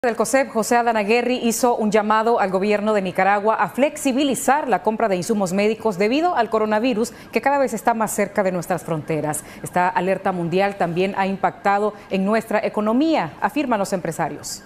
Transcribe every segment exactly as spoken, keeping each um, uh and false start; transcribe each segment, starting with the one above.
Del COSEP, José Adán Aguerri, hizo un llamado al gobierno de Nicaragua a flexibilizar la compra de insumos médicos debido al coronavirus que cada vez está más cerca de nuestras fronteras. Esta alerta mundial también ha impactado en nuestra economía, afirman los empresarios.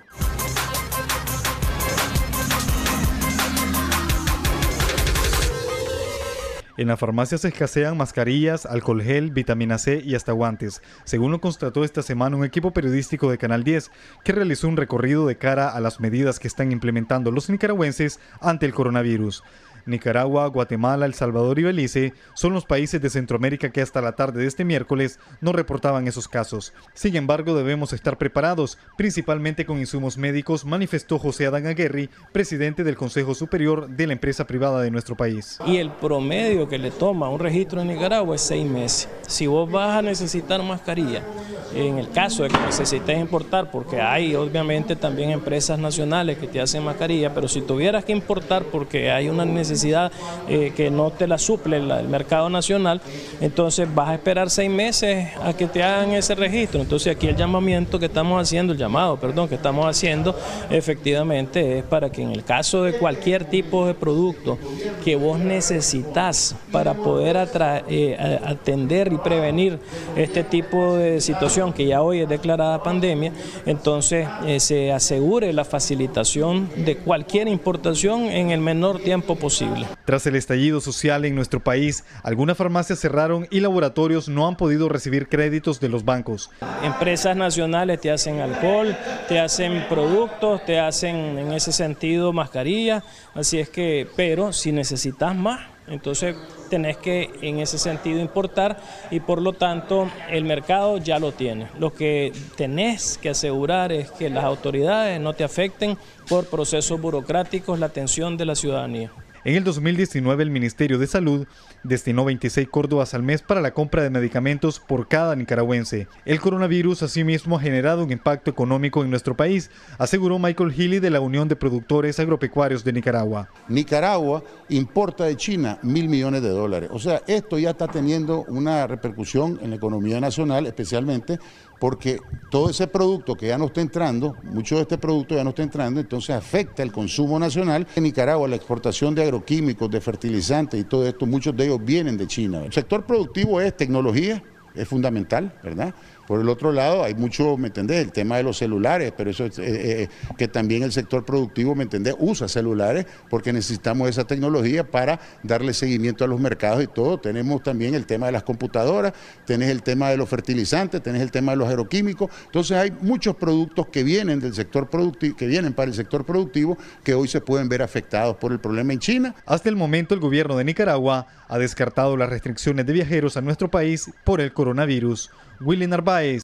En las farmacias escasean mascarillas, alcohol gel, vitamina C y hasta guantes, según lo constató esta semana un equipo periodístico de Canal diez, que realizó un recorrido de cara a las medidas que están implementando los nicaragüenses ante el coronavirus. Nicaragua, Guatemala, El Salvador y Belice son los países de Centroamérica que hasta la tarde de este miércoles no reportaban esos casos. Sin embargo, debemos estar preparados, principalmente con insumos médicos, manifestó José Adán Aguerri, presidente del Consejo Superior de la empresa privada de nuestro país. Y el promedio que le toma un registro en Nicaragua es seis meses. Si vos vas a necesitar mascarilla, en el caso de que necesites importar, porque hay obviamente también empresas nacionales que te hacen mascarilla, pero si tuvieras que importar porque hay una necesidad necesidad eh, que no te la suple el, el mercado nacional, entonces vas a esperar seis meses a que te hagan ese registro. Entonces aquí el llamamiento que estamos haciendo, el llamado, perdón, que estamos haciendo efectivamente es para que en el caso de cualquier tipo de producto que vos necesitas para poder eh, atender y prevenir este tipo de situación que ya hoy es declarada pandemia, entonces eh, se asegure la facilitación de cualquier importación en el menor tiempo posible. Tras el estallido social en nuestro país, algunas farmacias cerraron y laboratorios no han podido recibir créditos de los bancos. Empresas nacionales te hacen alcohol, te hacen productos, te hacen en ese sentido mascarillas, así es que, pero si necesitas más, entonces tenés que en ese sentido importar y por lo tanto el mercado ya lo tiene. Lo que tenés que asegurar es que las autoridades no te afecten por procesos burocráticos la atención de la ciudadanía. En el dos mil diecinueve el Ministerio de Salud destinó veintiséis córdobas al mes para la compra de medicamentos por cada nicaragüense. El coronavirus asimismo ha generado un impacto económico en nuestro país, aseguró Michael Healy de la Unión de Productores Agropecuarios de Nicaragua. Nicaragua importa de China mil millones de dólares. O sea, esto ya está teniendo una repercusión en la economía nacional, especialmente porque todo ese producto que ya no está entrando, mucho de este producto ya no está entrando, entonces afecta el consumo nacional. En Nicaragua la exportación de agroquímicos, de fertilizantes y todo esto, muchos de ellos vienen de China. El sector productivo es tecnología, es fundamental, ¿verdad? Por el otro lado, hay mucho, ¿me entendés? El tema de los celulares, pero eso es eh, eh, que también el sector productivo, ¿me entendés? Usa celulares porque necesitamos esa tecnología para darle seguimiento a los mercados y todo. Tenemos también el tema de las computadoras, tenés el tema de los fertilizantes, tenés el tema de los agroquímicos. Entonces hay muchos productos que vienen del sector productivo, que vienen para el sector productivo, que hoy se pueden ver afectados por el problema en China. Hasta el momento, el gobierno de Nicaragua ha descartado las restricciones de viajeros a nuestro país por el coronavirus. Willy Narváez.